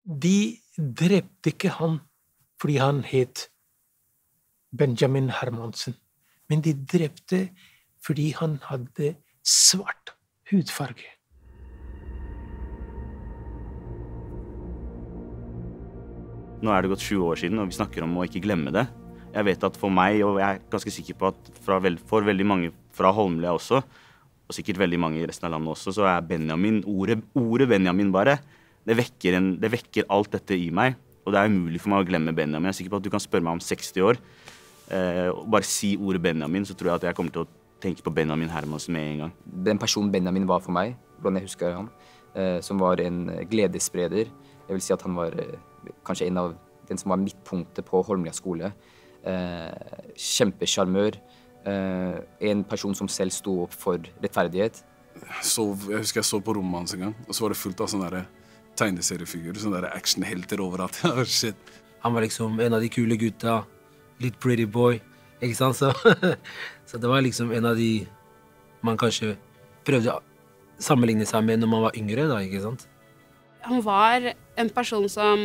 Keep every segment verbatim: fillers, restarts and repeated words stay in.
De drepte ikke han fordi han het Benjamin Hermansen, men de drepte fordi han hadde svart hudfarge. Nå er det gått sju år siden, og vi snakker om å ikke glemme det. Jeg vet at for meg, og jeg er ganske sikker på at veld, for veldig mange fra Holmlia også, og sikkert veldig mange i resten av landet også, så er Benjamin, ordet, ordet Benjamin bare, det vekker, en, det vekker alt dette i meg, og det er umulig for meg å glemme Benjamin. Jeg er sikker på at du kan spørre meg om seksti år, eh, og bare si ordet Benjamin, så tror jeg at jeg kommer til å tenke på Benjamin Hermansen med en gang. Den personen Benjamin var for meg, hvordan jeg husker han, eh, som var en gledesspreder. Jeg vil si at han var eh, kanskje en av den som var midtpunktet på Holmlia skole. Eh, kjempesjarmør, eh, en person som selv stod opp for rettferdighet. Så, jeg husker jeg så på rommet hans en gang, og så var det fullt av sånne der tegneseriefigurer, sånne der actionhelter overalt. Ja, shit. Han var liksom en av de kule gutta, litt pretty boy, ikke sant? Så, så det var liksom en av de man kanskje prøvde å sammenligne seg med når man var yngre, da, ikke sant? Han var en person som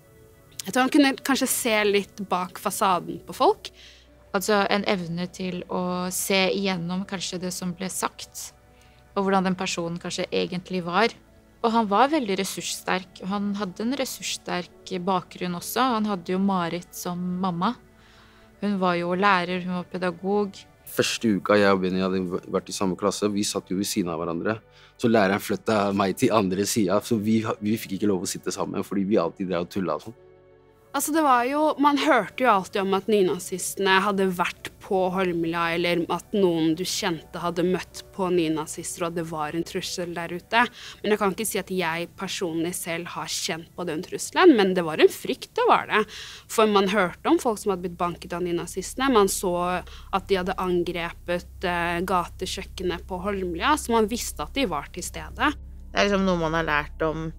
jeg tror han kunne kanskje se litt bak fasaden på folk. Altså en evne til å se igjennom kanskje det som ble sagt, og hvordan den personen kanskje egentlig var. Og han var veldig ressurssterk, og han hadde en ressurssterk bakgrunn også. Han hadde jo Marit som mamma. Hun var jo lærer, hun var pedagog. Første uka jeg og Benny hadde vært i samme klasse, vi satt jo ved siden av hverandre. Så læreren flyttet meg til andre siden, så vi, vi fikk ikke lov å sitte sammen, fordi vi alltid drev og tullet og sånn. Altså det var jo, man hørte jo alltid om at nynazistene hadde vært på Holmlia, eller at noen du kjente hadde møtt på nynazister, og det var en trussel der ute. Men jeg kan ikke si at jeg personlig selv har kjent på den trusselen, men det var en frykt, det var det. For man hørte om folk som hadde blitt banket av nynazistene, man så at de hadde angrepet eh, gatekjøkkenet på Holmlia, så man visste at de var til stede. Det er liksom noe man har lært om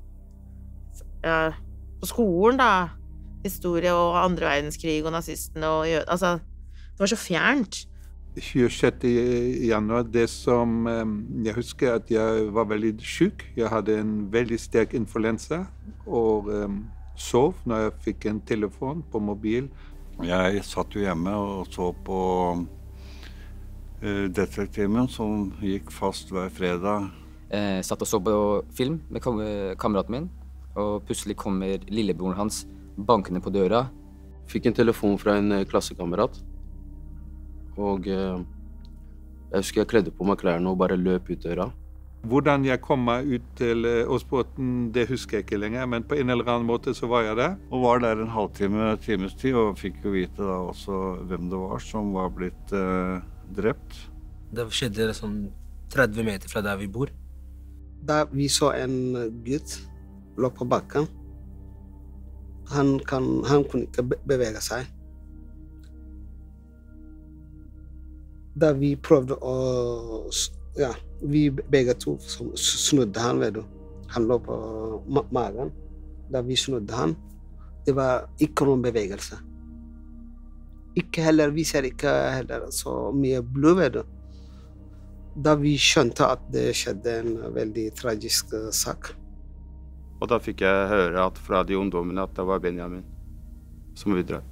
ja, på skolen da, historie og andre verdenskrig og nazistene og altså, det var så fjernt. tjuesjette januar, det som jeg husker at jeg var veldig syk. Jeg hadde en veldig sterk influensa og um, sov når jeg fikk en telefon på mobil. Jeg satt jo hjemme og så på uh, detektiven som gikk fast hver fredag. Jeg satt og så på film med kam kameraten min, og plutselig kommer lillebroren hans bankene på døra. Fikk en telefon fra en klassekamerat, og uh, jeg husker jeg kledde på meg klærne og bare løp ut døra. Hvordan jeg kom meg ut til Åsbåten, det husker jeg ikke lenger, men på en eller annen måte så var jeg der. Og var der en halvtime, times tid, og fikk jo vite da også hvem det var som var blitt uh, drept. Det skjedde sånn tretti meter fra der vi bor. Da vi så en gutt lå på bakken. Han, kan, han kunne ikke bevege seg. Da vi prøvde å... Ja, vi begge to snudde han, vet du. Han lå på ma magen. Da vi snudde han, det var ikke noen bevegelse. Ikke heller, vi ser ikke heller så mye blod, vet du. Da vi skjønte at det skjedde en veldig tragisk sak. Og da fikk jeg høre at fra de ungdommene at det var Benjamin som ble drept.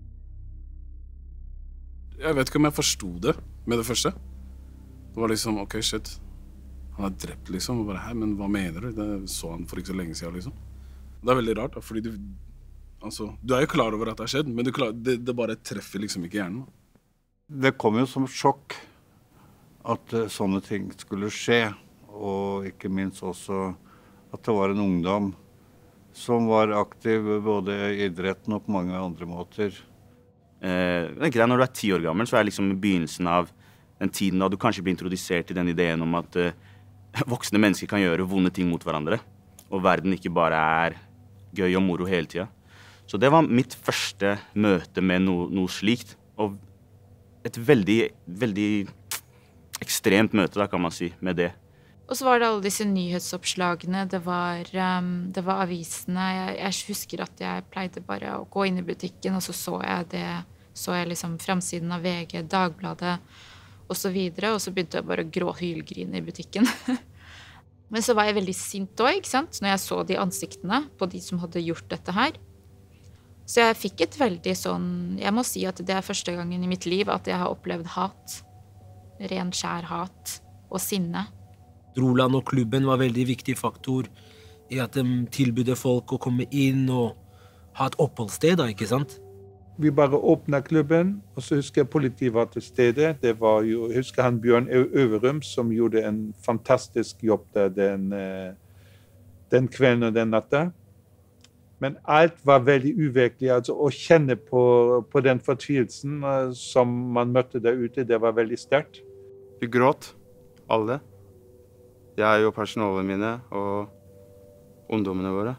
Jeg vet ikke om jeg forstod det med det første. Det var liksom, ok, shit, han er drept liksom, og bare, hei, men hva mener du? Det så han for ikke så lenge siden liksom. Det er veldig rart da, fordi du, altså, du er jo klar over at det har skjedd, men du klar, det, det bare treffer liksom ikke hjernen. Det kom jo som sjokk at uh, sånne ting skulle skje, og ikke minst også at det var en ungdom som var aktiv både i idretten og på mange andre måter. Eh, det er greit, når du er ti år gammel, så er det liksom begynnelsen av den tiden da du kanskje blir introdusert til den ideen om at eh, voksne mennesker kan gjøre vonde ting mot hverandre, og verden ikke bare er gøy og moro hele tiden. Så det var mitt første møte med no, noe slikt, og et veldig, veldig ekstremt møte, da kan man si, med det. Og så var det alle disse nyhetsoppslagene, det var, um, det var avisene. Jeg, jeg husker at jeg pleide bare å gå inn i butikken, og så så jeg det, så jeg liksom framsiden av V G, Dagbladet, og så videre, og så begynte jeg bare å grå hylgrine i butikken. Men så var jeg veldig sint også, ikke sant? Når jeg så de ansiktene på de som hadde gjort dette her. Så jeg fikk et veldig sånn, jeg må si at det er første gangen i mitt liv at jeg har opplevd hat. Ren, skjær hat og sinne. Roland og klubben var veldig viktig faktor i at de tilbudde folk å komme inn og ha et oppholdssted, da, ikke sant? Vi bare åpnet klubben, og så husker jeg politiet var til stede. Det var jo, jeg husker han Bjørn Øverum som gjorde en fantastisk jobb der den, den kvelden og den natta. Men alt var veldig uvirkelig. Altså, å kjenne på, på den fortvilelsen som man møtte der ute, det var veldig sterkt. Vi gråt, alle. Jeg og personalet mine og ungdommene våre.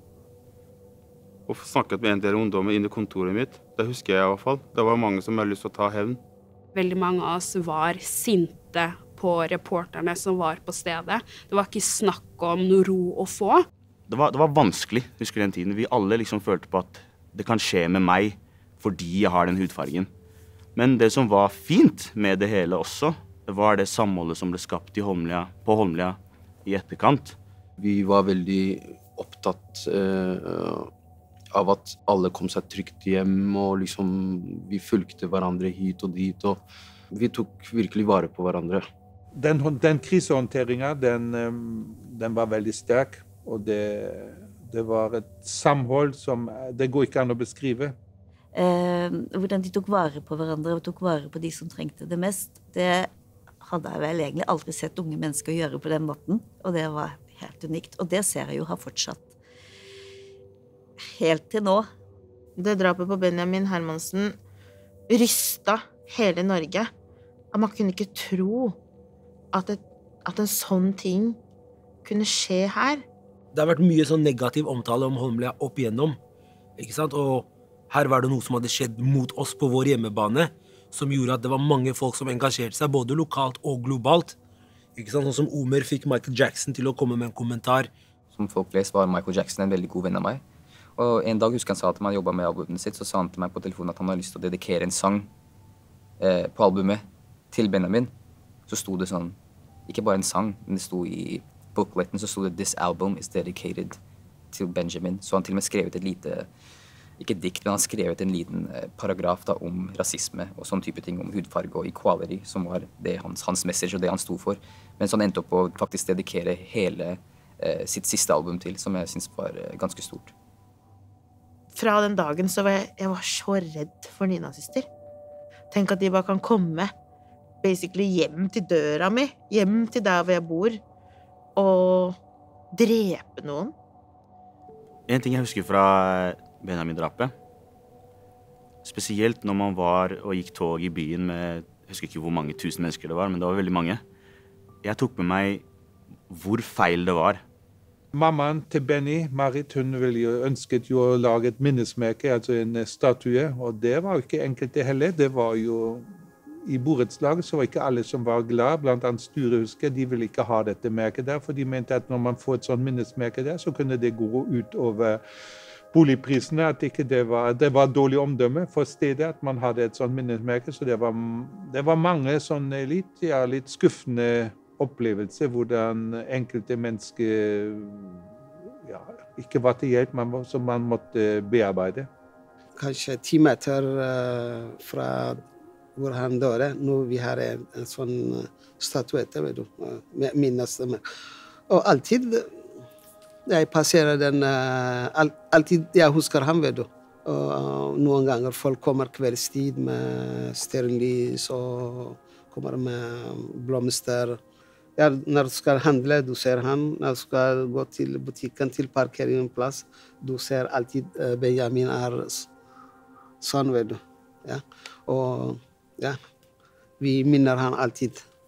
Og snakket med en del ungdommer inn i kontoret mitt. Det husker jeg i hvert fall. Det var mange som hadde lyst til å ta hevn. Veldig mange av oss var sinte på reporterne som var på stedet. Det var ikke snakk om noe ro å få. Det var, det var vanskelig, husker den tiden. Vi alle liksom følte på at det kan skje med meg fordi jeg har den hudfargen. Men det som var fint med det hele også, det var det samholdet som ble skapt i Holmlia, på Holmlia i etterkant. Vi var veldig opptatt uh, av at alle kom seg trygt hjem, og liksom vi fulgte hverandre hit og dit, og vi tok virkelig vare på hverandre. Den, den krisehåndteringen, den, den var veldig sterk, og det, det var et samhold som det går ikke an å beskrive. Eh, hvordan de tok vare på hverandre og tok vare på de som trengte det mest, det hadde jeg vel egentlig aldri sett unge mennesker gjøre på den måten, og det var helt unikt, og det ser jeg jo har fortsatt. Helt til nå. Det drapet på Benjamin Hermansen rystet hele Norge. Man kunne ikke tro at, et, at en sånn ting kunne skje her. Det har vært mye sånn negativ omtale om Holmlia opp igjennom, ikke sant? Og her var det noe som hadde skjedd mot oss på vår hjemmebane, som gjorde at det var mange folk som engasjerte seg, både lokalt og globalt. Ikke sant? Sånn som Omer fikk Michael Jackson til å komme med en kommentar. Som folk leser var Michael Jackson en veldig god venn av meg. Og en dag husker han sa at man jobbet med albumet sitt, så sa han til meg på telefonen at han hadde lyst til å dedikere en sang eh, på albumet til Benjamin. Så sto det sånn, ikke bare en sang, men det sto i bookleten, så sto det «This album is dedicated to Benjamin». Så han til og med skrevet et lite, ikke dikt, men han skrevet en liten eh, paragraf da, om rasisme og sånn type ting, om hudfarge og equality, som var det hans, hans message og det han sto for. Men så han endte opp å faktisk dedikere hele eh, sitt siste album til, som jeg synes var eh, ganske stort. Fra den dagen så var jeg, jeg var så redd for nynazister. Tenk at de bare kan komme basically hjem til døra mi, hjem til der hvor jeg bor, og drepe noen. En ting jeg husker fra Benjamin-drapet, spesielt når man var og gikk tog i byen med, jeg husker ikke hvor mange tusen mennesker det var, men det var veldig mange. Jeg tok med meg hvor feil det var. Mammaen til Benny, Marit, hun ville jo ønsket jo å lage et minnesmerke, altså en statue, og det var jo ikke enkelt det heller. Det var jo, i borettslaget så var ikke alle som var glad, blant annet Sture husker, de ville ikke ha dette merket der, for de mente at når man får et sånt minnesmerke der, så kunne det gå ut over boligprisene, at ikke det var, det var dårlig omdømme for stedet, at man hadde et sånt minnesmerke, så det var, det var mange sånne litt, ja, litt skuffende opplevelse, hvordan enkelte mennesker ja, ikke var til hjelp, men som man måtte bearbeide. Kanskje ti meter uh, fra hvor han døde, når vi har en, en sånn statuette, vet du, med minnesstemme. Og alltid, jeg passerer den, uh, al alltid jeg husker han, vet du. Og uh, noen ganger folk kommer kveldstid med stearinlys og kommer med blomster. Ja, når du skal handle, du ser han. Når du skal gå til butikken, til parkeringsplass, du ser alltid uh, Benjamin er sånn, vet du. Ja. Og ja, vi minner han alltid.